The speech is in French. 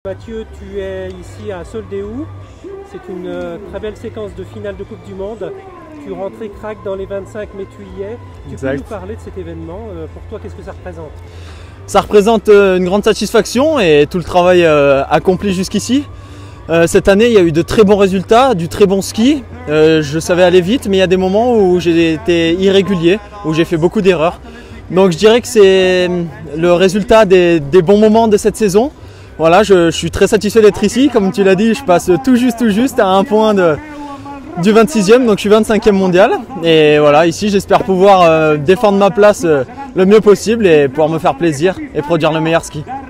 Mathieu, tu es ici à Soldéou. C'est une très belle séquence de finale de Coupe du Monde. Tu rentrais crack dans les 25, mais tu y es. Tu peux nous parler de cet événement? Pour toi, qu'est-ce que ça représente? Ça représente une grande satisfaction et tout le travail accompli jusqu'ici. Cette année, il y a eu de très bons résultats, du très bon ski. Je savais aller vite, mais il y a des moments où j'ai été irrégulier, où j'ai fait beaucoup d'erreurs. Donc je dirais que c'est le résultat des bons moments de cette saison. Voilà, je suis très satisfait d'être ici. Comme tu l'as dit, je passe tout juste à un point du 26e, donc je suis 25e mondial. Et voilà, ici j'espère pouvoir défendre ma place le mieux possible et pouvoir me faire plaisir et produire le meilleur ski.